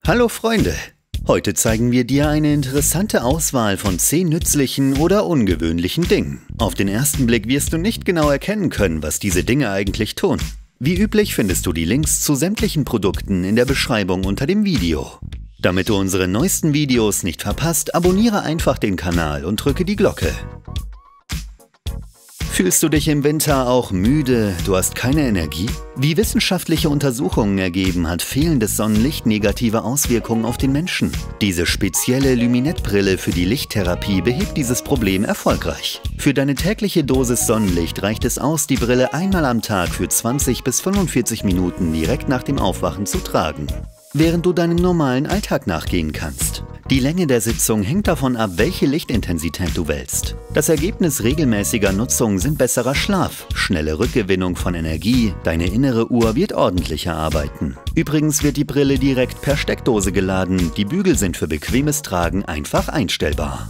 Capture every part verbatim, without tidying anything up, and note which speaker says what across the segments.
Speaker 1: Hallo Freunde! Heute zeigen wir dir eine interessante Auswahl von zehn nützlichen oder ungewöhnlichen Dingen. Auf den ersten Blick wirst du nicht genau erkennen können, was diese Dinge eigentlich tun. Wie üblich findest du die Links zu sämtlichen Produkten in der Beschreibung unter dem Video. Damit du unsere neuesten Videos nicht verpasst, abonniere einfach den Kanal und drücke die Glocke. Fühlst du dich im Winter auch müde, du hast keine Energie? Wie wissenschaftliche Untersuchungen ergeben, hat fehlendes Sonnenlicht negative Auswirkungen auf den Menschen. Diese spezielle Luminette-Brille für die Lichttherapie behebt dieses Problem erfolgreich. Für deine tägliche Dosis Sonnenlicht reicht es aus, die Brille einmal am Tag für zwanzig bis fünfundvierzig Minuten direkt nach dem Aufwachen zu tragen, während du deinem normalen Alltag nachgehen kannst. Die Länge der Sitzung hängt davon ab, welche Lichtintensität du wählst. Das Ergebnis regelmäßiger Nutzung sind besserer Schlaf, schnelle Rückgewinnung von Energie, deine innere Uhr wird ordentlicher arbeiten. Übrigens wird die Brille direkt per Steckdose geladen, die Bügel sind für bequemes Tragen einfach einstellbar.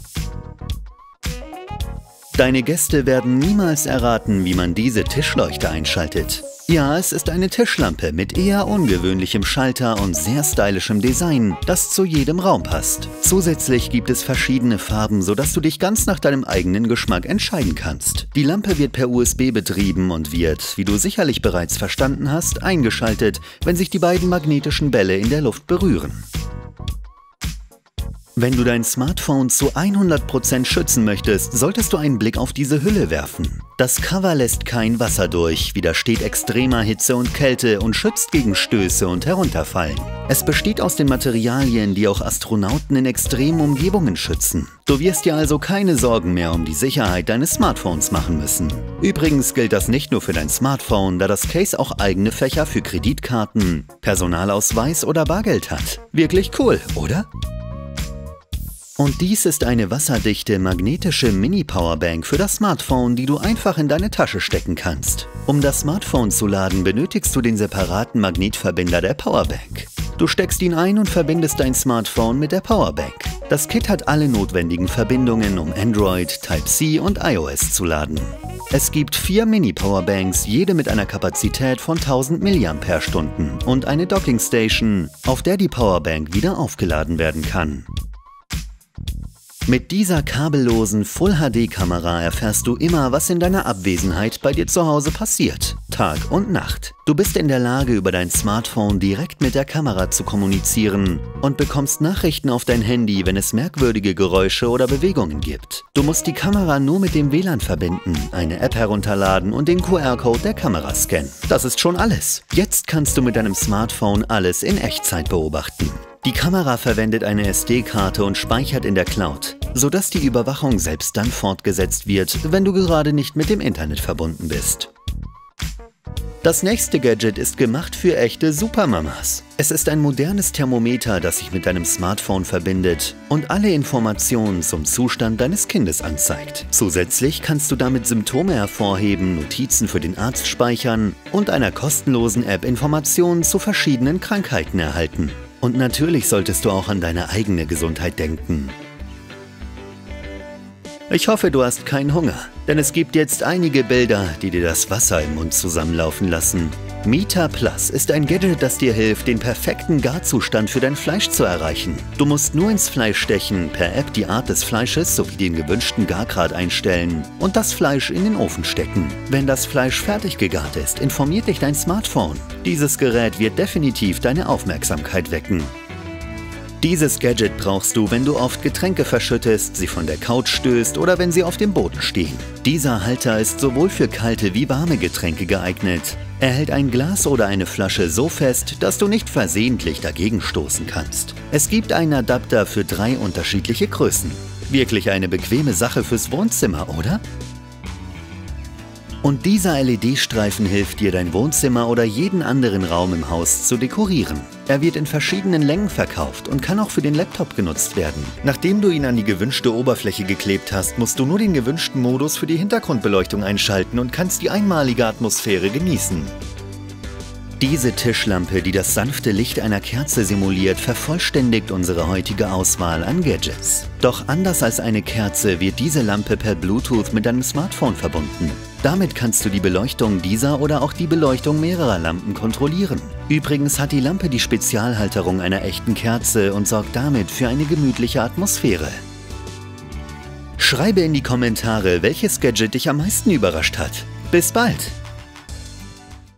Speaker 1: Deine Gäste werden niemals erraten, wie man diese Tischleuchte einschaltet. Ja, es ist eine Tischlampe mit eher ungewöhnlichem Schalter und sehr stylischem Design, das zu jedem Raum passt. Zusätzlich gibt es verschiedene Farben, sodass du dich ganz nach deinem eigenen Geschmack entscheiden kannst. Die Lampe wird per U S B betrieben und wird, wie du sicherlich bereits verstanden hast, eingeschaltet, wenn sich die beiden magnetischen Bälle in der Luft berühren. Wenn du dein Smartphone zu hundert Prozent schützen möchtest, solltest du einen Blick auf diese Hülle werfen. Das Cover lässt kein Wasser durch, widersteht extremer Hitze und Kälte und schützt gegen Stöße und Herunterfallen. Es besteht aus den Materialien, die auch Astronauten in extremen Umgebungen schützen. Du wirst dir also keine Sorgen mehr um die Sicherheit deines Smartphones machen müssen. Übrigens gilt das nicht nur für dein Smartphone, da das Case auch eigene Fächer für Kreditkarten, Personalausweis oder Bargeld hat. Wirklich cool, oder? Und dies ist eine wasserdichte magnetische Mini-Powerbank für das Smartphone, die du einfach in deine Tasche stecken kannst. Um das Smartphone zu laden, benötigst du den separaten Magnetverbinder der Powerbank. Du steckst ihn ein und verbindest dein Smartphone mit der Powerbank. Das Kit hat alle notwendigen Verbindungen, um Android, Type-C und iOS zu laden. Es gibt vier Mini-Powerbanks, jede mit einer Kapazität von tausend Milliampere-Stunden und eine Dockingstation, auf der die Powerbank wieder aufgeladen werden kann. Mit dieser kabellosen Full H D-Kamera erfährst du immer, was in deiner Abwesenheit bei dir zu Hause passiert, Tag und Nacht. Du bist in der Lage, über dein Smartphone direkt mit der Kamera zu kommunizieren und bekommst Nachrichten auf dein Handy, wenn es merkwürdige Geräusche oder Bewegungen gibt. Du musst die Kamera nur mit dem W L A N verbinden, eine App herunterladen und den Q R-Code der Kamera scannen. Das ist schon alles. Jetzt kannst du mit deinem Smartphone alles in Echtzeit beobachten. Die Kamera verwendet eine S D-Karte und speichert in der Cloud, sodass die Überwachung selbst dann fortgesetzt wird, wenn du gerade nicht mit dem Internet verbunden bist. Das nächste Gadget ist gemacht für echte Supermamas. Es ist ein modernes Thermometer, das sich mit deinem Smartphone verbindet und alle Informationen zum Zustand deines Kindes anzeigt. Zusätzlich kannst du damit Symptome hervorheben, Notizen für den Arzt speichern und einer kostenlosen App Informationen zu verschiedenen Krankheiten erhalten. Und natürlich solltest du auch an deine eigene Gesundheit denken. Ich hoffe, du hast keinen Hunger, denn es gibt jetzt einige Bilder, die dir das Wasser im Mund zusammenlaufen lassen. Mita Plus ist ein Gadget, das dir hilft, den perfekten Garzustand für dein Fleisch zu erreichen. Du musst nur ins Fleisch stechen, per App die Art des Fleisches sowie den gewünschten Gargrad einstellen und das Fleisch in den Ofen stecken. Wenn das Fleisch fertig gegart ist, informiert dich dein Smartphone. Dieses Gerät wird definitiv deine Aufmerksamkeit wecken. Dieses Gadget brauchst du, wenn du oft Getränke verschüttest, sie von der Couch stößt oder wenn sie auf dem Boden stehen. Dieser Halter ist sowohl für kalte wie warme Getränke geeignet. Er hält ein Glas oder eine Flasche so fest, dass du nicht versehentlich dagegen stoßen kannst. Es gibt einen Adapter für drei unterschiedliche Größen. Wirklich eine bequeme Sache fürs Wohnzimmer, oder? Und dieser L E D-Streifen hilft dir, dein Wohnzimmer oder jeden anderen Raum im Haus zu dekorieren. Er wird in verschiedenen Längen verkauft und kann auch für den Laptop genutzt werden. Nachdem du ihn an die gewünschte Oberfläche geklebt hast, musst du nur den gewünschten Modus für die Hintergrundbeleuchtung einschalten und kannst die einmalige Atmosphäre genießen. Diese Tischlampe, die das sanfte Licht einer Kerze simuliert, vervollständigt unsere heutige Auswahl an Gadgets. Doch anders als eine Kerze wird diese Lampe per Bluetooth mit deinem Smartphone verbunden. Damit kannst du die Beleuchtung dieser oder auch die Beleuchtung mehrerer Lampen kontrollieren. Übrigens hat die Lampe die Spezialhalterung einer echten Kerze und sorgt damit für eine gemütliche Atmosphäre. Schreibe in die Kommentare, welches Gadget dich am meisten überrascht hat. Bis bald!